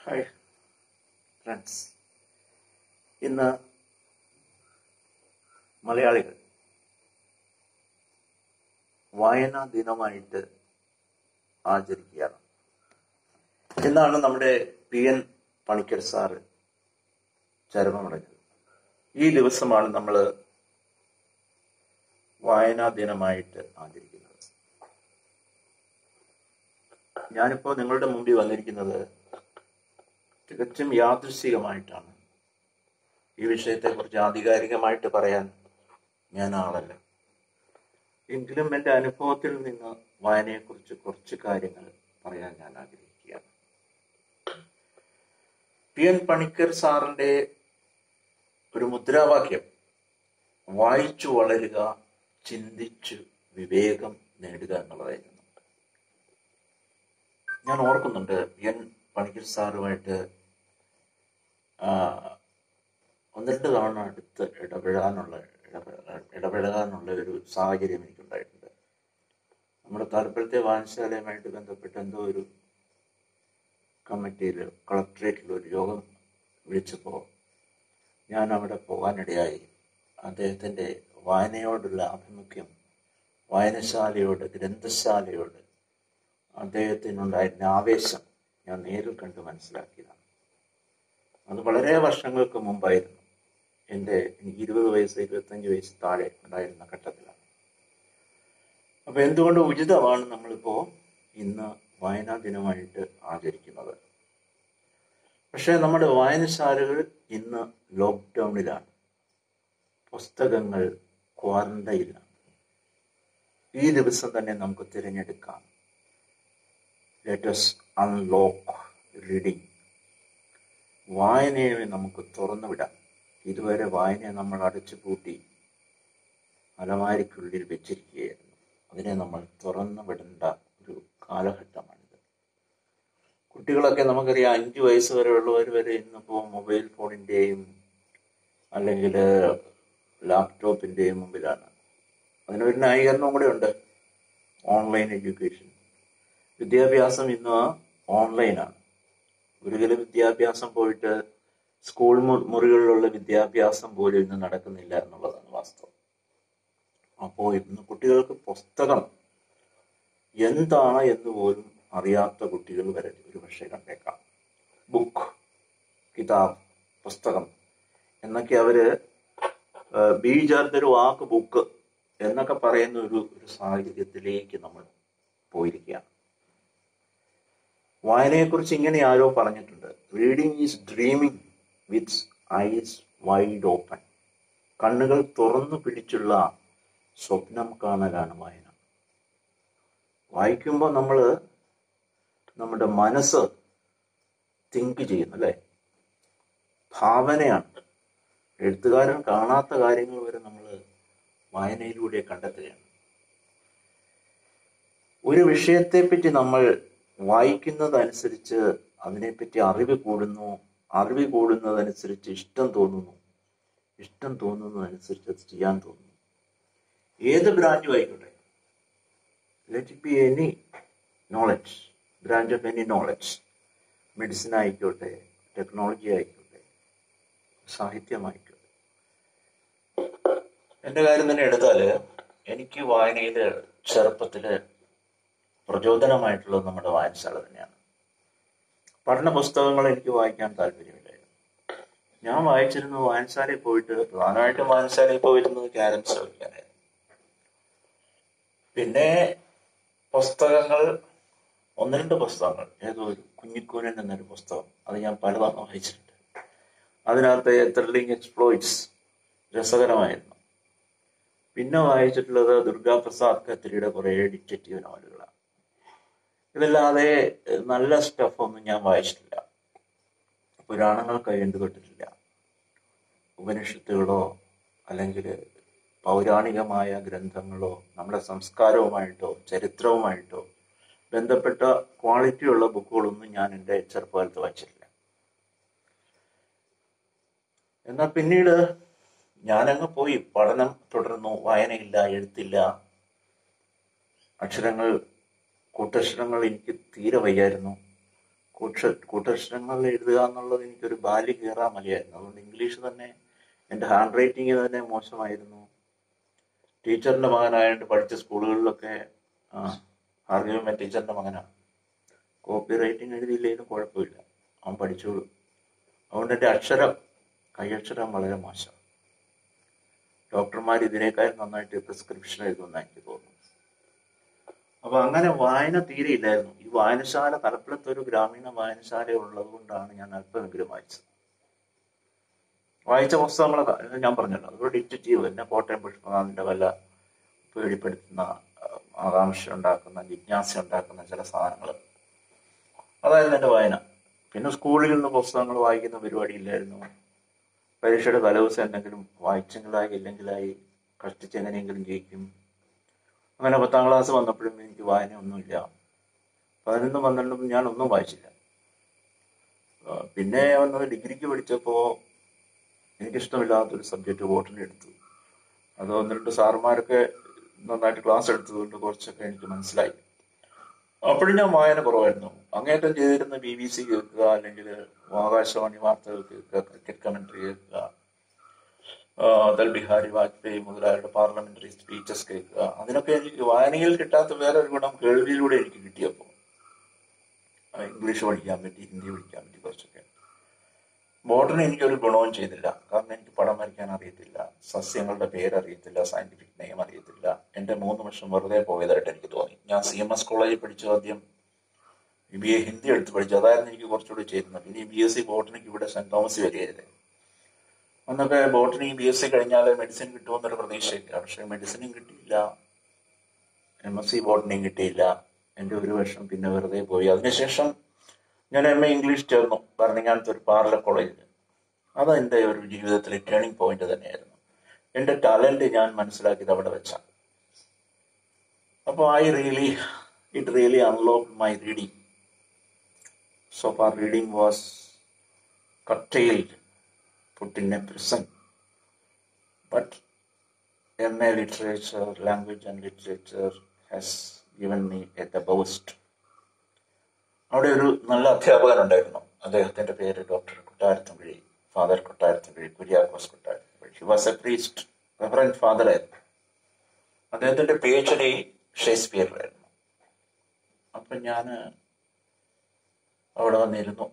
Hi friends, ഇന്ന് മലയാളികൾ വായനാ ദിനമായിട്ട് ആചരിക്കുകയാണ്. ഇന്നാണ് നമ്മുടെ PN പണിക്കർ സാറ് ചരമമടഞ്ഞത്. ഈ ദിവസമാണ് നമ്മൾ വായനാ ദിനമായിട്ട് ആചരിക്കുന്നത്. ഞാനിപ്പോൾ നിങ്ങളുടെ മുമ്പിൽ വന്നിരിക്കുന്നത് തികച്ചും യാദൃശ്ചികമായിട്ടാണ്. ഈ വിഷയത്തെക്കുറിച്ച് ആധികാരികമായിട്ട് പറയാൻ ഞാൻ ആളല്ല. എങ്കിലും എൻ്റെ അനുഭവത്തിൽ നിന്ന് വായനയെക്കുറിച്ച് കുറച്ച് കാര്യങ്ങൾ പറയാൻ ഞാൻ ആഗ്രഹിക്കുകയാണ്. PN പണിക്കർ സാറിൻ്റെ ഒരു മുദ്രാവാക്യം വായിച്ചു വളരുക, ചിന്തിച്ചു വിവേകം നേടുക എന്നുള്ളതായിരുന്നു. ഞാൻ ഓർക്കുന്നുണ്ട് PN പണിക്കർ സാറുമായിട്ട് ഒന്ന് രണ്ട് തവണ അടുത്ത് ഇടപെടാനുള്ള ഒരു സാഹചര്യം എനിക്കുണ്ടായിട്ടുണ്ട്. നമ്മുടെ താല്പര്യത്തെ വായനശാലയുമായിട്ട് ബന്ധപ്പെട്ട് എന്തോ ഒരു കമ്മിറ്റിയിൽ കളക്ടറേറ്റിൽ ഒരു യോഗം വിളിച്ചപ്പോൾ ഞാൻ അവിടെ പോകാനിടയായി. അദ്ദേഹത്തിൻ്റെ വായനയോടുള്ള ആഭിമുഖ്യം, വായനശാലയോട്, ഗ്രന്ഥശാലയോട് അദ്ദേഹത്തിനുണ്ടായിരുന്ന ആവേശം ഞാൻ നേരിൽ കണ്ട് മനസ്സിലാക്കിയതാണ്. അത് വളരെ വർഷങ്ങൾക്ക് മുമ്പായിരുന്നു. എനിക്ക് 20 വയസ്സ് 25 വയസ്സ് താഴെ ഉണ്ടായിരുന്ന ഘട്ടത്തിലാണ്. അപ്പൊ എന്തുകൊണ്ട് ഉചിതമാണ് നമ്മളിപ്പോൾ ഇന്ന് വായനാ ദിനമായിട്ട് ആചരിക്കുന്നത്. പക്ഷെ നമ്മുടെ വായനശാലകൾ ഇന്ന് ലോക്ക്ഡൗണിലാണ്, പുസ്തകങ്ങൾ ക്വാറന്റൈനിലാണ്. ഈ ദിവസം തന്നെ നമുക്ക് തിരഞ്ഞെടുക്കാം. Let us unlock reading. വായനയെ നമുക്ക് തുറന്നു വിടാം. ഇതുവരെ വായനയെ നമ്മൾ അടച്ചു പൂട്ടി അലമാരിക്കുള്ളിൽ വെച്ചിരിക്കുകയായിരുന്നു. അതിനെ നമ്മൾ തുറന്നു വിടേണ്ട ഒരു കാലഘട്ടമാണിത്. കുട്ടികളൊക്കെ നമുക്കറിയാം, 5 വയസ്സ് വരെയുള്ളവർ വരെ ഇന്നിപ്പോൾ മൊബൈൽ ഫോണിൻ്റെയും അല്ലെങ്കിൽ ലാപ്ടോപ്പിൻ്റെയും മുമ്പിലാണ്. അതിനൊരു ന്യായീകരണവും കൂടെ ഉണ്ട്. ഓൺലൈൻ എഡ്യൂക്കേഷൻ, വിദ്യാഭ്യാസം ഇന്ന് ഓൺലൈനാണ്. ഗുരുകുല വിദ്യാഭ്യാസം പോയിട്ട് സ്കൂൾ മുറികളിലുള്ള വിദ്യാഭ്യാസം പോലും ഇന്ന് നടക്കുന്നില്ല എന്നുള്ളതാണ് വാസ്തവം. അപ്പോൾ ഇന്ന് കുട്ടികൾക്ക് പുസ്തകം എന്താണ് എന്ന് പോലും അറിയാത്ത കുട്ടികൾ വരെ ഒരു പക്ഷേ കണ്ടേക്കാം. ബുക്ക്, കിതാബ്, പുസ്തകം എന്നൊക്കെ അവര് ബീജാർത്തൊരു വാക്ക് ബുക്ക് എന്നൊക്കെ പറയുന്ന ഒരു സാഹചര്യത്തിലേക്ക് നമ്മൾ പോയിരിക്കുകയാണ്. വായനയെക്കുറിച്ച് ഇങ്ങനെ ആരോ പറഞ്ഞിട്ടുണ്ട്: reading is dreaming with eyes wide open. കണ്ണുകൾ തുറന്നു പിടിച്ചുള്ള സ്വപ്നം കാണലാണ് വായന. വായിക്കുമ്പോൾ നമ്മൾ നമ്മുടെ മനസ്സ് തിങ്ക് ചെയ്യുന്നു, അല്ലേ? ഭാവനയാണ്. എഴുത്തുകാരൻ കാണാത്ത കാര്യങ്ങൾ വരെ നമ്മൾ വായനയിലൂടെ കണ്ടെത്തുകയാണ്. ഒരു വിഷയത്തെപ്പറ്റി നമ്മൾ വായിക്കുന്നതനുസരിച്ച് അതിനെപ്പറ്റി അറിവ് കൂടുന്നു. അറിവ് കൂടുന്നതനുസരിച്ച് ഇഷ്ടം തോന്നുന്നു. ഇഷ്ടം തോന്നുന്നതനുസരിച്ച് അത് ചെയ്യാൻ തോന്നുന്നു. ഏത് ബ്രാഞ്ചും ആയിക്കോട്ടെ, let it be any knowledge, branch of any knowledge. Medicine ആയിക്കോട്ടെ, ടെക്നോളജി ആയിക്കോട്ടെ, സാഹിത്യമായിക്കോട്ടെ. എൻ്റെ കാര്യം തന്നെ എടുത്താൽ, എനിക്ക് വായനയിൽ ചെറുപ്പത്തിൽ പ്രചോദനമായിട്ടുള്ളത് നമ്മുടെ വായനശാല തന്നെയാണ്. പഠന പുസ്തകങ്ങൾ എനിക്ക് വായിക്കാൻ താല്പര്യമില്ലായിരുന്നു. ഞാൻ വായിച്ചിരുന്നത് വായനശാലയിൽ പോയിട്ട്, പ്രധാനമായിട്ടും വായനശാലയിൽ പോയിരുന്നത് ക്യാരംസ് കളിക്കാനായിരുന്നു. പിന്നെ പുസ്തകങ്ങൾ, 1-2 പുസ്തകങ്ങൾ, ഏതോ ഒരു കുഞ്ഞിക്കൂനൻ എന്നൊരു പുസ്തകം, അത് ഞാൻ പലതവണ വായിച്ചിട്ടുണ്ട്. അതിനകത്തെ ത്രില്ലിംഗ് എക്സ്പ്ലോയിറ്റ്സ് രസകരമായിരുന്നു. പിന്നെ വായിച്ചിട്ടുള്ളത് ദുർഗാപ്രസാദ് ഖത്രിയുടെ കുറേ ഡിറ്റക്റ്റീവ് നോവലുകളാണ്. ഇതല്ലാതെ നല്ല സ്റ്റഫൊന്നും ഞാൻ വായിച്ചിട്ടില്ല. പുരാണങ്ങൾ കൈകൊണ്ട് തൊട്ടിട്ടില്ല. ഉപനിഷത്തുകളോ അല്ലെങ്കിൽ പൗരാണികമായ ഗ്രന്ഥങ്ങളോ നമ്മുടെ സംസ്കാരവുമായിട്ടോ ചരിത്രവുമായിട്ടോ ബന്ധപ്പെട്ട ക്വാളിറ്റിയുള്ള ബുക്കുകളൊന്നും ഞാൻ എൻ്റെ ചെറുപ്പകാലത്ത് വായിച്ചിട്ടില്ല. എന്നാൽ പിന്നീട് ഞാനങ്ങ് പോയി പഠനം തുടർന്നു. വായനയില്ല, എഴുത്തില്ല, കൂട്ടക്ഷരങ്ങൾ എനിക്ക് തീരെ വയ്യായിരുന്നു. കൂട്ടക്ഷരങ്ങളിൽ എഴുതുക എന്നുള്ളത് എനിക്കൊരു ബാല്യ കീറാ മലയായിരുന്നു. അതുകൊണ്ട് ഇംഗ്ലീഷ് തന്നെ എൻ്റെ ഹാൻഡ് റൈറ്റിംഗ് തന്നെ മോശമായിരുന്നു. ടീച്ചറിൻ്റെ മകനായതുകൊണ്ട് പഠിച്ച സ്കൂളുകളിലൊക്കെ ഭാർഗവമ്മ ടീച്ചറിൻ്റെ മകനാണ്. കോപ്പി റൈറ്റിംഗ് എഴുതിയില്ലെങ്കിലും കുഴപ്പമില്ല, അവൻ പഠിച്ചോളൂ. അതുകൊണ്ട് എൻ്റെ കൈയക്ഷരം വളരെ മോശം. ഡോക്ടർമാർ ഇതിനേക്കാൾ നന്നായിട്ട് പ്രിസ്ക്രിപ്ഷൻ എഴുതുമെന്നാണ് എനിക്ക് തോന്നുന്നു. അപ്പൊ അങ്ങനെ വായന തീരെ ഇല്ലായിരുന്നു. ഈ വായനശാല തലപ്പുഴത്ത് ഒരു ഗ്രാമീണ വായനശാല ഉള്ളത് കൊണ്ടാണ് ഞാൻ അല്പമെങ്കിലും വായിച്ചത്. വായിച്ച പുസ്തകങ്ങൾ ഞാൻ പറഞ്ഞല്ലോ, അതൊരു ഡിറ്റക്റ്റീവ് തന്നെ. കോട്ടയം പുഷ്പനാഥിന്റെ വല്ല പേടിപ്പെടുത്തുന്ന, ആകാംക്ഷ ഉണ്ടാക്കുന്ന, ജിജ്ഞാസ ഉണ്ടാക്കുന്ന ചില സാധനങ്ങൾ, അതായിരുന്നു എൻ്റെ വായന. പിന്നെ സ്കൂളിൽ നിന്ന് പുസ്തകങ്ങൾ വായിക്കുന്ന പരിപാടിയില്ലായിരുന്നു. പരീക്ഷയുടെ തലേദിവസം എന്തെങ്കിലും വായിച്ചെങ്കിലായി ഇല്ലെങ്കിലായി, കഷ്ടിച്ചെങ്ങനെയെങ്കിലും ജയിക്കും. അങ്ങനെ 10ാം ക്ലാസ് വന്നപ്പോഴും എനിക്ക് വായനയൊന്നുമില്ല. 11, 12 ഞാനൊന്നും വായിച്ചില്ല. പിന്നെ വന്നത് ഡിഗ്രിക്ക് പഠിച്ചപ്പോൾ എനിക്കിഷ്ടമില്ലാത്തൊരു സബ്ജക്റ്റ് ബോട്ടണി എടുത്തു. അത് 1-2 സാറുമാരൊക്കെ നന്നായിട്ട് ക്ലാസ് എടുത്തതുകൊണ്ട് കുറച്ചൊക്കെ എനിക്ക് മനസ്സിലായി. അപ്പോഴും ഞാൻ വായന കുറവായിരുന്നു. അങ്ങേറ്റം ചെയ്തിരുന്ന BBC കേൾക്കുക, അല്ലെങ്കിൽ ആകാശവാണി വാർത്തകൾ കേൾക്കുക, ക്രിക്കറ്റ് കമന്ററി കേൾക്കുക, അടൽ ബിഹാരി വാജ്പേയി മുതലായവരുടെ പാർലമെന്ററി സ്പീച്ചസ് കേൾക്കുക. അതിനൊക്കെ എനിക്ക് വായനയിൽ കിട്ടാത്ത വേറൊരു ഗുണം കേൾവിയിലൂടെ എനിക്ക് കിട്ടിയപ്പോൾ ഇംഗ്ലീഷ് പഠിക്കാൻ പറ്റി, ഹിന്ദി പഠിക്കാൻ പറ്റി കുറച്ചൊക്കെ. ബോട്ടണി എനിക്കൊരു ഗുണവും ചെയ്തില്ല. കാരണം എനിക്ക് പടം വരയ്ക്കാൻ അറിയത്തില്ല, സസ്യങ്ങളുടെ പേരറിയത്തില്ല, സയന്റിഫിക് നെയിം അറിയത്തില്ല. എൻ്റെ 3 വർഷം വെറുതെ പോയതായിട്ട് എനിക്ക് തോന്നി. ഞാൻ CMS കോളേജിൽ പഠിച്ചു. ആദ്യം BA ഹിന്ദി എടുത്ത് പഠിച്ചു. അതായിരുന്നു എനിക്ക് കുറച്ചുകൂടി ചേരുന്നത്. ഇനി BSc ബോട്ടണിക്ക് ഇവിടെ സെന്റ് തോമസ് വരികയായിരുന്നു. അന്നൊക്കെ ബോട്ടണി BSc കഴിഞ്ഞാൽ മെഡിസിൻ കിട്ടുമെന്നൊരു പ്രതീക്ഷയില്ല. പക്ഷെ മെഡിസിനും കിട്ടിയില്ല, MSc ബോട്ടണിയും കിട്ടിയില്ല. എൻ്റെ 1 വർഷം പിന്നെ വെറുതെ പോയി. അതിനുശേഷം ഞാൻ MA ഇംഗ്ലീഷ് ചേർന്നു ഭരണങ്ങാനത്ത് ഒരു പാർലർ കോളേജിൽ. അതെൻ്റെ ഒരു ജീവിതത്തിലെ ടേണിംഗ് പോയിന്റ് തന്നെയായിരുന്നു. എൻ്റെ ടാലന്റ് ഞാൻ മനസ്സിലാക്കിയത് അവിടെ വെച്ചാണ്. അപ്പോൾ it really unlocked my reading. So far reading was curtailed, put in a prison. But MA literature, language and literature has given me the boost. അവിടെ ഒരു നല്ല അധ്യാപകനുണ്ടായിരുന്നു. അദ്ദേഹത്തിന്റെ പേര് doctor Kottarathumpizhi, father Kottarathumpizhi, Kuriakose Kottarathumpizhi. He was a priest, reverend father ആയിരുന്നു. അദ്ദേഹത്തിന്റെ PhD ഷേക്സ്പിയറിലായിരുന്നു. അപ്പം ഞാൻ അവിടെ വന്നിരുന്നു.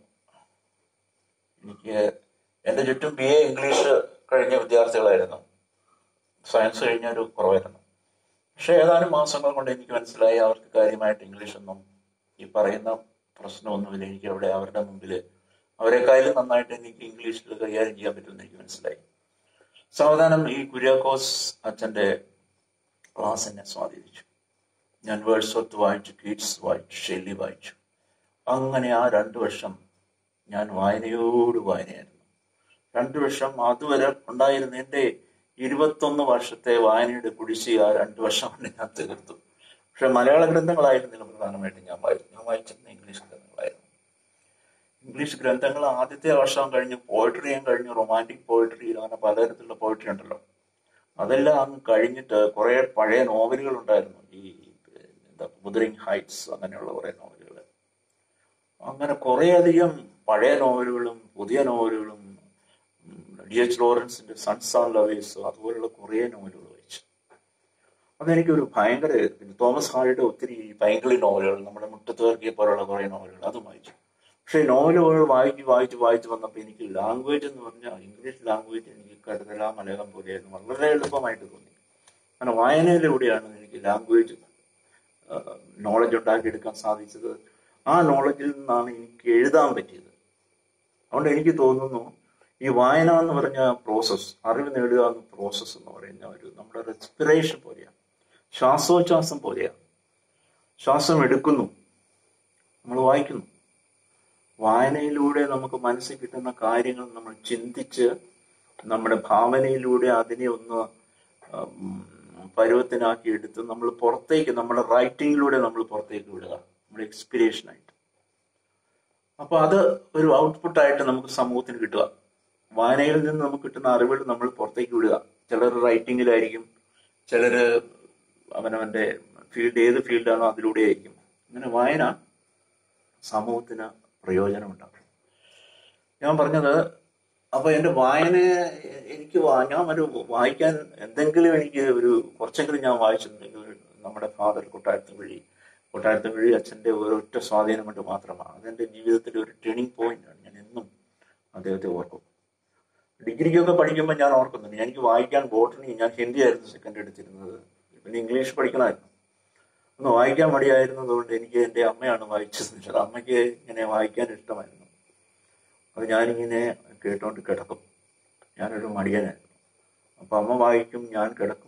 എനിക്ക് എൻ്റെ ചുറ്റും BA ഇംഗ്ലീഷ് കഴിഞ്ഞ വിദ്യാർത്ഥികളായിരുന്നു, സയൻസ് കഴിഞ്ഞൊരു കുറവായിരുന്നു. പക്ഷെ ഏതാനും മാസങ്ങൾ കൊണ്ട് എനിക്ക് മനസ്സിലായി അവർക്ക് കാര്യമായിട്ട് ഇംഗ്ലീഷൊന്നും ഈ പറയുന്ന പ്രശ്നമൊന്നുമില്ല. എനിക്ക് അവിടെ അവരുടെ മുമ്പിൽ അവരെക്കാളും നന്നായിട്ട് എനിക്ക് ഇംഗ്ലീഷിൽ കൈകാര്യം ചെയ്യാൻ പറ്റുമെന്ന് എനിക്ക് മനസ്സിലായി. സാവധാനം ഈ കുര്യാക്കോസ് അച്ഛൻ്റെ ക്ലാസ് എന്നെ സ്വാധീനിച്ചു. ഞാൻ വേഴ്സ്വർത്ത് വായിച്ചു, കീറ്റ്സ് വായിച്ചു, ഷെല്ലി വായിച്ചു. അങ്ങനെ ആ 2 വർഷം ഞാൻ വായനയായിരുന്നു. 2 വർഷം അതുവരെ ഉണ്ടായിരുന്ന എൻ്റെ 21 വർഷത്തെ വായനയുടെ കുടിശ്ശിക ആ 2 വർഷം കൊണ്ട് ഞാൻ തീർത്തു. പക്ഷെ മലയാള ഗ്രന്ഥങ്ങളായിരുന്നില്ല പ്രധാനമായിട്ടും ഞാൻ വായിച്ചിരുന്ന ഇംഗ്ലീഷ് ഗ്രന്ഥങ്ങളായിരുന്നു. ഇംഗ്ലീഷ് ഗ്രന്ഥങ്ങൾ ആദ്യത്തെ വർഷം കഴിഞ്ഞ് പോയട്രിയും കഴിഞ്ഞ്, റൊമാൻറ്റിക് പോയട്രി, അങ്ങനെ പലതരത്തിലുള്ള പോയട്രി ഉണ്ടല്ലോ, അതെല്ലാം അങ്ങ് കഴിഞ്ഞിട്ട് കുറെ പഴയ നോവലുകൾ ഉണ്ടായിരുന്നു. ഈ വുദറിംഗ് ഹൈറ്റ്സ്, അങ്ങനെയുള്ള കുറെ നോവലുകൾ. അങ്ങനെ കുറേയധികം പഴയ നോവലുകളും പുതിയ നോവലുകളും, D.H. ലോറൻസിന്റെ സൺസ് ആൻഡ് ലവേഴ്സ്, അതുപോലുള്ള കുറേ നോവലുകൾ വായിച്ചു. അതെനിക്കൊരു ഭയങ്കര, പിന്നെ തോമസ് ഹാളിയുടെ ഒത്തിരി പൈങ്കിളി നോവലുകൾ, നമ്മുടെ മുട്ടത്തുവർക്കിയെ പോലുള്ള കുറേ നോവലുകൾ, അതും വായിച്ചു. പക്ഷെ നോവലുകൾ വായിച്ച് വന്നപ്പോൾ എനിക്ക് ലാംഗ്വേജ് എന്ന് പറഞ്ഞാൽ ഇംഗ്ലീഷ് ലാംഗ്വേജ് എനിക്ക് കടുതല മലയാളം പോലെയായിരുന്നു, വളരെ എളുപ്പമായിട്ട് തോന്നി. അങ്ങനെ വായനയിലൂടെയാണ് എനിക്ക് ലാംഗ്വേജ് നോളജ് ഉണ്ടാക്കിയെടുക്കാൻ സാധിച്ചത്. ആ നോളജിൽ നിന്നാണ് എനിക്ക് എഴുതാൻ പറ്റിയത്. അതുകൊണ്ട് എനിക്ക് തോന്നുന്നു ഈ വായന എന്ന് പറഞ്ഞ പ്രോസസ്സ്, അറിവ് നേടുക എന്ന പ്രോസസ്സ് എന്ന് പറയുന്ന ഒരു നമ്മുടെ റെസ്പിറേഷൻ പോലെയാണ്, ശ്വാസോച്ഛ്വാസം പോലെയാണ്. ശ്വാസം എടുക്കുന്നു, നമ്മൾ വായിക്കുന്നു. വായനയിലൂടെ നമുക്ക് മനസ്സിൽ കിട്ടുന്ന കാര്യങ്ങൾ നമ്മൾ ചിന്തിച്ച് നമ്മുടെ ഭാവനയിലൂടെ അതിനെ ഒന്ന് പരുവത്തിനാക്കി എടുത്ത് നമ്മൾ പുറത്തേക്ക്, നമ്മുടെ റൈറ്റിങ്ങിലൂടെ നമ്മൾ പുറത്തേക്ക് വിടുക, നമ്മുടെ എക്സ്പിരേഷനായിട്ട്. അപ്പൊ അത് ഒരു ഔട്ട്പുട്ടായിട്ട് നമുക്ക് സമൂഹത്തിന് കിട്ടുക. വായനയിൽ നിന്ന് നമുക്ക് കിട്ടുന്ന അറിവുകൾ നമ്മൾ പുറത്തേക്ക് വിടുക. ചിലർ റൈറ്റിങ്ങിലായിരിക്കും, ചിലർ അവനവന്റെ ഫീൽഡ്, ഏത് ഫീൽഡാണോ അതിലൂടെ ആയിരിക്കും. അങ്ങനെ വായന സമൂഹത്തിന് പ്രയോജനമുണ്ടാകും. ഞാൻ പറഞ്ഞത്, അപ്പോൾ എൻ്റെ വായന എനിക്ക് ഞാൻ ഒരു വായിക്കാൻ എന്തെങ്കിലും എനിക്ക് ഒരു കുറച്ചെങ്കിലും ഞാൻ വായിച്ചിട്ടുണ്ടെങ്കിൽ നമ്മുടെ ഫാദർ കൊട്ടാരത്തും വഴി അച്ഛൻ്റെ ഒരൊറ്റ സ്വാധീനം കൊണ്ട് മാത്രമാണ്. അതെൻ്റെ ജീവിതത്തിലെ ഒരു ടേണിംഗ് പോയിന്റാണ്. ഞാൻ എന്നും അദ്ദേഹത്തെ ഓർക്കും. ഡിഗ്രിക്കൊക്കെ പഠിക്കുമ്പോൾ ഞാൻ ഓർക്കുന്നുണ്ട്, എനിക്ക് വായിക്കാൻ ബോട്ടണി, ഞാൻ ഹിന്ദി ആയിരുന്നു സെക്കൻഡ് എടുത്തിരുന്നത്, പിന്നെ ഇംഗ്ലീഷ് പഠിക്കണമായിരുന്നു. ഒന്ന് വായിക്കാൻ മടിയായിരുന്നതുകൊണ്ട് എനിക്ക് എൻ്റെ അമ്മയാണ് വായിച്ചത്. അമ്മയ്ക്ക് ഇങ്ങനെ വായിക്കാൻ ഇഷ്ടമായിരുന്നു. അത് ഞാനിങ്ങനെ കേട്ടോണ്ട് കിടക്കും. ഞാനൊരു മടിയനായിരുന്നു. അപ്പം അമ്മ വായിക്കും, ഞാൻ കിടക്കും.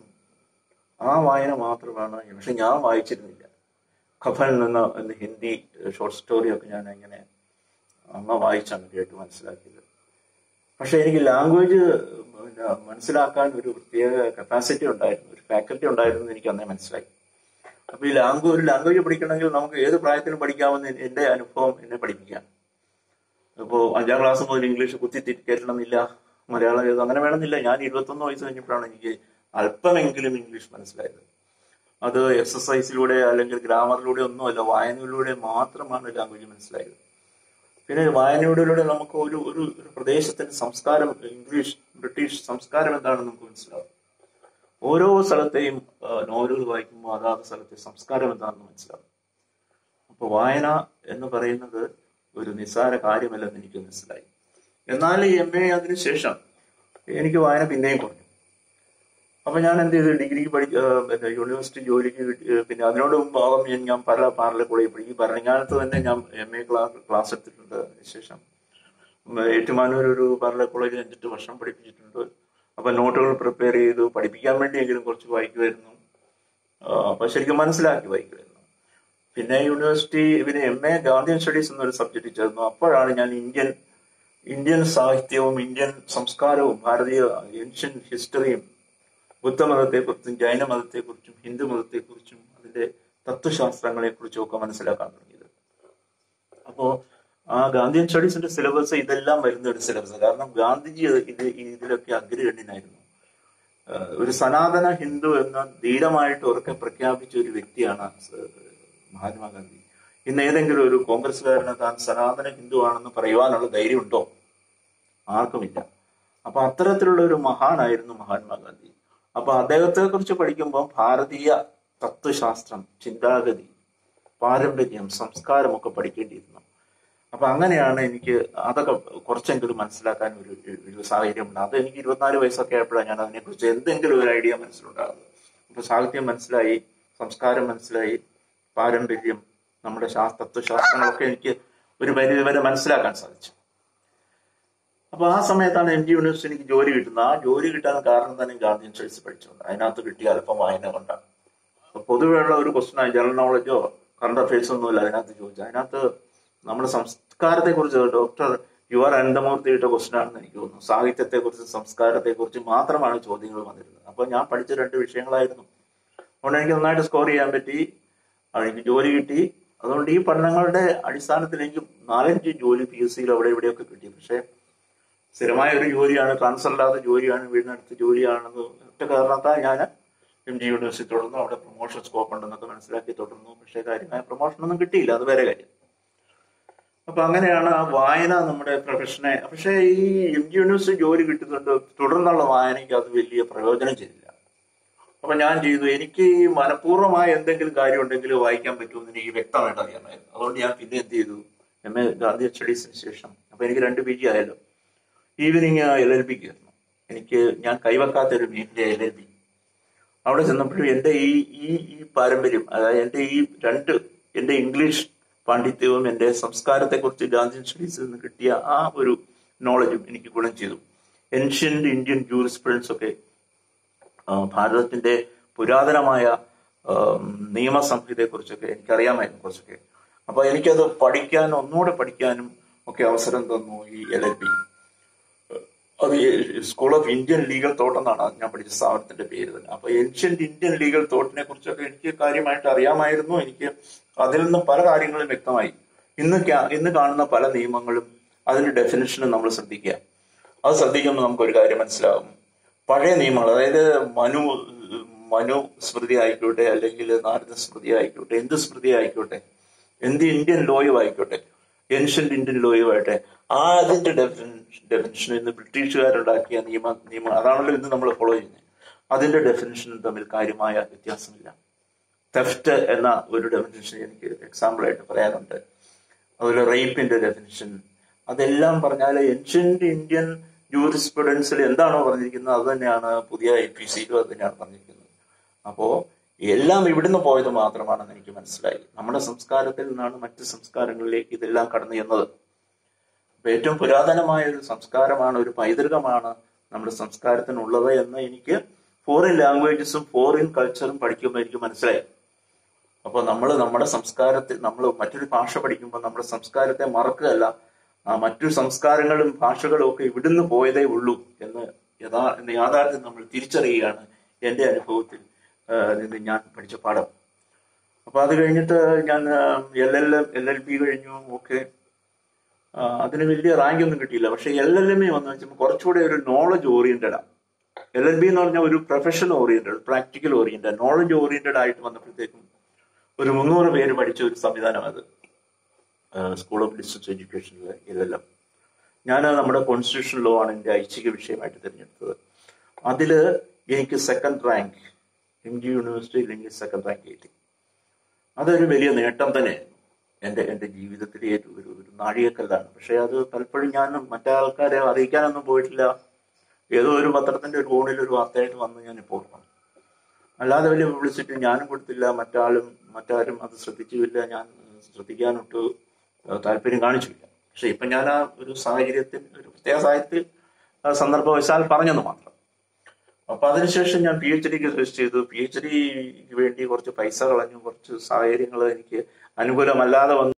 ആ വായന മാത്രമാണ്. പക്ഷെ ഞാൻ വായിച്ചിരുന്നില്ല. ഖഫൻ എന്ന ഹിന്ദി ഷോർട്ട് സ്റ്റോറിയൊക്കെ ഞാൻ ഇങ്ങനെ അമ്മ വായിച്ചാണ് കേട്ട് മനസ്സിലാക്കിയത്. പക്ഷെ എനിക്ക് ലാംഗ്വേജ് മനസ്സിലാക്കാൻ ഒരു പ്രത്യേക കപ്പാസിറ്റി ഉണ്ടായിരുന്നു, ഒരു ഫാക്കൽറ്റി ഉണ്ടായിരുന്നു, എനിക്ക് അന്നേ മനസ്സിലായി. അപ്പൊ ഈ ഒരു ലാംഗ്വേജ് പഠിക്കണമെങ്കിൽ നമുക്ക് ഏത് പ്രായത്തിലും പഠിക്കാമെന്ന് എൻ്റെ അനുഭവം എന്നെ പഠിപ്പിക്കാം. ഇപ്പോൾ 5ാം ക്ലാസ് മുതൽ ഇംഗ്ലീഷ് കയറ്റണമെന്നില്ല, മലയാളം എഴുതാം, അങ്ങനെ വേണമെന്നില്ല. ഞാൻ 21 വയസ്സ് കഴിഞ്ഞപ്പോഴാണ് എനിക്ക് അല്പമെങ്കിലും ഇംഗ്ലീഷ് മനസ്സിലായത്. അത് എക്സസൈസിലൂടെ അല്ലെങ്കിൽ ഗ്രാമറിലൂടെ ഒന്നുമല്ല, വായനയിലൂടെ മാത്രമാണ് ലാംഗ്വേജ് മനസ്സിലായത്. പിന്നെ വായനയിലൂടെ നമുക്ക് ഒരു പ്രദേശത്തിന്റെ സംസ്കാരം, ഇംഗ്ലീഷ് ബ്രിട്ടീഷ് സംസ്കാരം എന്താണെന്ന് നമുക്ക് മനസ്സിലാവും. ഓരോ സ്ഥലത്തെയും നോവലുകൾ വായിക്കുമ്പോൾ അതാത് സ്ഥലത്തെ സംസ്കാരം എന്താണെന്ന് മനസ്സിലാവും. അപ്പോൾ വായന എന്ന് പറയുന്നത് ഒരു നിസ്സാര കാര്യമല്ലെന്ന് എനിക്ക് മനസ്സിലായി. എന്നാൽ MA അതിനുശേഷം എനിക്ക് വായന പിന്നെയും കുറഞ്ഞു. അപ്പൊ ഞാൻ എന്ത് ചെയ്തു, ഡിഗ്രിക്ക് യൂണിവേഴ്സിറ്റി ജോലിക്ക് പിന്നെ അതിനോട് മുമ്പാകും ഞാൻ പല പാർലർ കോളേജിൽ പഠിക്കും. ഭരണങ്ങാനത്ത് തന്നെ ഞാൻ MA ക്ലാസ് എടുത്തിട്ടുണ്ട്. അതിനുശേഷം ഏറ്റുമാനൂർ ഒരു പാർലർ കോളേജിൽ 5 വർഷം പഠിപ്പിച്ചിട്ടുണ്ട്. അപ്പൊ നോട്ടുകൾ പ്രിപ്പയർ ചെയ്തു, പഠിപ്പിക്കാൻ വേണ്ടിയെങ്കിലും കുറച്ച് വായിക്കുമായിരുന്നു. അപ്പൊ ശരിക്കും മനസ്സിലാക്കി വായിക്കുമായിരുന്നു. പിന്നെ യൂണിവേഴ്സിറ്റി പിന്നെ MA ഗാന്ധിയൻ സ്റ്റഡീസ് എന്നൊരു സബ്ജക്റ്റ് ചേർന്നു. അപ്പോഴാണ് ഞാൻ ഇന്ത്യൻ സാഹിത്യവും ഇന്ത്യൻ സംസ്കാരവും ഭാരതീയ ഏൻഷ്യൻ ഹിസ്റ്ററിയും ബുദ്ധമതത്തെക്കുറിച്ചും ജൈനമതത്തെക്കുറിച്ചും ഹിന്ദു മതത്തെക്കുറിച്ചും അതിന്റെ തത്വശാസ്ത്രങ്ങളെക്കുറിച്ചും ഒക്കെ മനസ്സിലാക്കാൻ തുടങ്ങിയത്. അപ്പോൾ ആ ഗാന്ധിയൻ സ്റ്റഡീസിന്റെ സിലബസ് ഇതെല്ലാം വരുന്ന ഒരു സിലബസ്. കാരണം ഗാന്ധിജി ഇതിലൊക്കെ അഗ്രഗണ്യനായിരുന്നു. ഒരു സനാതന ഹിന്ദു എന്ന ധീരമായിട്ട് ഉറക്കെ പ്രഖ്യാപിച്ച ഒരു വ്യക്തിയാണ് മഹാത്മാഗാന്ധി. ഇന്ന് ഏതെങ്കിലും ഒരു കോൺഗ്രസ്സുകാരന് താൻ സനാതന ഹിന്ദു ആണെന്ന് പറയുവാനുള്ള ധൈര്യം ഉണ്ടോ? ആർക്കുമില്ല. അപ്പൊ അത്തരത്തിലുള്ള ഒരു മഹാനായിരുന്നു മഹാത്മാഗാന്ധി. അപ്പൊ അദ്ദേഹത്തെ കുറിച്ച് പഠിക്കുമ്പോൾ ഭാരതീയ തത്വശാസ്ത്രം, ചിന്താഗതി, പാരമ്പര്യം, സംസ്കാരമൊക്കെ പഠിക്കേണ്ടിയിരുന്നു. അപ്പൊ അങ്ങനെയാണ് എനിക്ക് അതൊക്കെ കുറച്ചെങ്കിലും മനസ്സിലാക്കാൻ ഒരു സാഹചര്യമുണ്ട്. അത് എനിക്ക് 24 വയസ്സൊക്കെ ആയപ്പോഴാണ് ഞാൻ അതിനെക്കുറിച്ച് എന്തെങ്കിലും ഒരു ഐഡിയ മനസ്സിലുണ്ടാകുന്നത്. അപ്പൊ സാഹിത്യം മനസ്സിലായി, സംസ്കാരം മനസ്സിലായി, പാരമ്പര്യം, നമ്മുടെ തത്വശാസ്ത്രങ്ങളൊക്കെ എനിക്ക് ഒരു പരിധി വരെ മനസ്സിലാക്കാൻ സാധിച്ചു. അപ്പൊ ആ സമയത്താണ് MG യൂണിവേഴ്സിറ്റി എനിക്ക് ജോലി കിട്ടുന്നത്. ആ ജോലി കിട്ടാൻ കാരണം തന്നെ ഗാന്ധിയൻ സ്റ്റഡീസ് പഠിച്ചുകൊണ്ട് അതിനകത്ത് കിട്ടിയ അല്പം വായന കൊണ്ടാണ്. പൊതുവെയുള്ള ഒരു ക്വസ്റ്റനായി ജനറൽ നോളജോ കറണ്ട് അഫയേഴ്സ് ഒന്നുമില്ല അതിനകത്ത് ചോദിച്ചത്. അതിനകത്ത് നമ്മുടെ സംസ്കാരത്തെക്കുറിച്ച് ഡോക്ടർ UR അനന്തമൂർത്തിയുടെ ക്വസ്റ്റൻ ആണെന്ന് എനിക്ക് തോന്നുന്നു. സാഹിത്യത്തെക്കുറിച്ച് സംസ്കാരത്തെക്കുറിച്ച് മാത്രമാണ് ചോദ്യങ്ങൾ വന്നിരുന്നത്. അപ്പൊ ഞാൻ പഠിച്ച 2 വിഷയങ്ങളായിരുന്നു. അതുകൊണ്ട് എനിക്ക് നന്നായിട്ട് സ്കോർ ചെയ്യാൻ പറ്റി. എനിക്ക് ജോലി കിട്ടി. അതുകൊണ്ട് ഈ പഠനങ്ങളുടെ അടിസ്ഥാനത്തിൽ എനിക്ക് 4-5 ജോലി PSCയിൽ അവിടെ ഇവിടെയൊക്കെ കിട്ടി. പക്ഷെ സ്ഥിരമായ ഒരു ജോലിയാണ്, ട്രാൻസ്ഫർ അല്ലാത്ത ജോലിയാണ്, വീടിനടുത്ത് ജോലിയാണെന്ന് ഒറ്റ കാരണത്താൽ ഞാൻ MG യൂണിവേഴ്സിറ്റി തുടർന്നു. അവിടെ പ്രൊമോഷൻ സ്കോപ്പ് ഉണ്ടെന്നൊക്കെ മനസ്സിലാക്കി തുടർന്നു. പക്ഷേ കാര്യമായ പ്രൊമോഷനൊന്നും കിട്ടിയില്ല, അത് വേറെ കാര്യം. അപ്പൊ അങ്ങനെയാണ് ആ വായന നമ്മുടെ പ്രൊഫഷനെ. പക്ഷേ ഈ MG യൂണിവേഴ്സിറ്റി ജോലി കിട്ടുന്നുണ്ട്, തുടർന്നുള്ള വായനയ്ക്ക് അത് വലിയ പ്രയോജനം ചെയ്തില്ല. അപ്പൊ ഞാൻ ചെയ്തു, എനിക്ക് ഈ മനഃപൂർവ്വമായ എന്തെങ്കിലും കാര്യം ഉണ്ടെങ്കിൽ വായിക്കാൻ പറ്റുമെന്ന് എനിക്ക് വ്യക്തമായിട്ട് അറിയാമായിരുന്നു. അതുകൊണ്ട് ഞാൻ പിന്നെ എന്ത് ചെയ്തു, MA ഗാന്ധി സ്റ്റഡീസിന് ശേഷം അപ്പൊ എനിക്ക് 2 PG ആയല്ലോ. ഈവനിങ് LLBക്ക് ആയിരുന്നു. ഞാൻ കൈവെക്കാത്ത ഒരു മേഖല LLB. അവിടെ ചെന്നപ്പോഴും എൻ്റെ ഈ പാരമ്പര്യം, അതായത് എൻ്റെ ഇംഗ്ലീഷ് പാണ്ഡിത്യവും എൻ്റെ സംസ്കാരത്തെക്കുറിച്ച് ഗാന്ധിയൻ സ്റ്റഡീസിൽ നിന്ന് കിട്ടിയ ആ ഒരു നോളജും എനിക്ക് ഗുണം ചെയ്തു. ഏൻഷ്യന്റ് ഇന്ത്യൻ ജൂറിസ്പ്രുഡൻസ് ഒക്കെ, ഭാരതത്തിന്റെ പുരാതനമായ നിയമസംഹിതയെക്കുറിച്ചൊക്കെ എനിക്കറിയാമായിരുന്നു കുറച്ചൊക്കെ. അപ്പൊ എനിക്കത് ഒന്നുകൂടെ പഠിക്കാനും ഒക്കെ അവസരം തന്നു ഈ LLB. അത് school of Indian legal thought എന്നാണ് ഞാൻ പഠിച്ച സ്ഥാപനത്തിന്റെ പേര് തന്നെ. അപ്പൊ ഏൻഷ്യന്റ് ഇന്ത്യൻ ലീഗൽ തോട്ടിനെ കുറിച്ചൊക്കെ എനിക്ക് കാര്യമായിട്ട് അറിയാമായിരുന്നു. എനിക്ക് അതിൽ നിന്ന് പല കാര്യങ്ങളും വ്യക്തമായി. ഇന്ന് കാണുന്ന പല നിയമങ്ങളും അതിന്റെ ഡെഫിനിഷനും നമ്മൾ ശ്രദ്ധിക്കുക. അത് ശ്രദ്ധിക്കുമ്പോൾ നമുക്കൊരു കാര്യം മനസ്സിലാകും. പഴയ നിയമങ്ങൾ, അതായത് മനു സ്മൃതി ആയിക്കോട്ടെ, അല്ലെങ്കിൽ നാരദ സ്മൃതി ആയിക്കോട്ടെ, എന്ത് സ്മൃതി ആയിക്കോട്ടെ, എന്ത് ഇന്ത്യൻ ലോയും ആയിക്കോട്ടെ, ഏൻഷ്യന്റ് ഇന്ത്യൻ ലോയുമായിട്ട് അതിന്റെ ഡെഫിനിഷൻ ഇന്ന് ബ്രിട്ടീഷുകാരുണ്ടാക്കിയ നിയമം അതാണല്ലോ ഇന്ന് നമ്മൾ ഫോളോ ചെയ്യുന്നത്. അതിന്റെ ഡെഫിനിഷനും തമ്മിൽ കാര്യമായ വ്യത്യാസമില്ല. തെഫ്റ്റ് എന്ന ഒരു ഡെഫിനിഷൻ എനിക്ക് എക്സാമ്പിളായിട്ട് പറയാനുണ്ട്. അതുപോലെ റേപ്പിന്റെ ഡെഫിനിഷൻ, അതെല്ലാം പറഞ്ഞാൽ ഏൻഷ്യന്റ് ഇന്ത്യൻ ജൂറിസ്പ്രുഡൻസിൽ എന്താണോ പറഞ്ഞിരിക്കുന്നത് അത് തന്നെയാണ് പുതിയ IPCയിലും അത് തന്നെയാണ് പറഞ്ഞിരിക്കുന്നത്. അപ്പോ എല്ലാം ഇവിടുന്ന് പോയത് മാത്രമാണെന്ന് എനിക്ക് മനസ്സിലായി. നമ്മുടെ സംസ്കാരത്തിൽ നിന്നാണ് മറ്റ് സംസ്കാരങ്ങളിലേക്ക് ഇതെല്ലാം കടന്നു ചെന്നത്. അപ്പൊ ഏറ്റവും പുരാതനമായ ഒരു സംസ്കാരമാണ്, ഒരു പൈതൃകമാണ് നമ്മുടെ സംസ്കാരത്തിനുള്ളത് എന്ന് എനിക്ക് ഫോറിൻ ലാംഗ്വേജസും ഫോറിൻ കൾച്ചറും പഠിക്കുമ്പോൾ എനിക്ക് മനസ്സിലായി. അപ്പൊ നമ്മുടെ സംസ്കാരത്തിൽ നമ്മൾ മറ്റൊരു ഭാഷ പഠിക്കുമ്പോൾ നമ്മുടെ സംസ്കാരത്തെ മറക്കുകയല്ല, മറ്റു സംസ്കാരങ്ങളും ഭാഷകളും ഒക്കെ ഇവിടുന്ന് പോയതേ ഉള്ളൂ എന്ന് യാഥാർത്ഥ്യം നമ്മൾ തിരിച്ചറിയുകയാണ് എൻ്റെ അനുഭവത്തിൽ നിന്ന് ഞാൻ പഠിച്ച പാഠം. അപ്പൊ അത് കഴിഞ്ഞിട്ട് ഞാൻ LLB കഴിഞ്ഞു. ഓക്കെ, അതിന് വലിയ റാങ്ക് ഒന്നും കിട്ടിയില്ല. പക്ഷെ LLM വന്നു വെച്ചപ്പോൾ കുറച്ചുകൂടെ ഒരു നോളജ് ഓറിയന്റഡാണ്. LLB എന്ന് പറഞ്ഞാൽ ഒരു profession oriented, practical oriented, knowledge oriented ആയിട്ട് വന്നപ്പോഴത്തേക്കും ഒരു 300 പേര് പഠിച്ച ഒരു സംവിധാനം അത് സ്കൂൾ ഓഫ് ഡിസ്റ്റൻസ് എഡ്യൂക്കേഷനിൽ LLM. ഞാൻ നമ്മുടെ കോൺസ്റ്റിറ്റ്യൂഷൻ ലോ ആണ് എൻ്റെ ഐച്ഛിക വിഷയമായിട്ട് തിരഞ്ഞെടുത്തത്. അതില് എനിക്ക് സെക്കൻഡ് റാങ്ക് MG യൂണിവേഴ്സിറ്റിയിൽ എനിക്ക് സെക്കൻഡ് റാങ്ക് കിട്ടി. അതൊരു വലിയ നേട്ടം തന്നെയായിരുന്നു. എൻ്റെ ജീവിതത്തിലെ ഒരു നാഴികക്കല്ലാണ്. പക്ഷെ അത് പലപ്പോഴും ഞാൻ മറ്റാൾക്കാരെ അറിയിക്കാനൊന്നും പോയിട്ടില്ല. ഏതോ ഒരു പത്രത്തിന്റെ ഒരു കോണിൽ ഒരു വാർത്തയായിട്ട് വന്ന് ഞാൻ ഇപ്പോൾ ഓർക്കണം. അല്ലാതെ വലിയ പബ്ലിസിറ്റി ഞാനും കൊടുത്തില്ല, മറ്റാരും അത് ശ്രദ്ധിച്ചില്ല, ഞാൻ ശ്രദ്ധിക്കാനൊട്ട് താല്പര്യം കാണിച്ചില്ല. പക്ഷെ ഇപ്പൊ ഞാൻ ആ ഒരു സാഹചര്യത്തിൽ, ഒരു പ്രത്യേക സാഹചര്യത്തിൽ സന്ദർഭവശാൽ പറഞ്ഞെന്ന് മാത്രം. അപ്പൊ അതിനുശേഷം ഞാൻ PhD രജിസ്റ്റർ ചെയ്തു. PhDക്ക് വേണ്ടി കുറച്ച് പൈസ കളഞ്ഞു, കുറച്ച് സാഹചര്യങ്ങൾ എനിക്ക് അനുകൂലമല്ലാതെ വന്നു.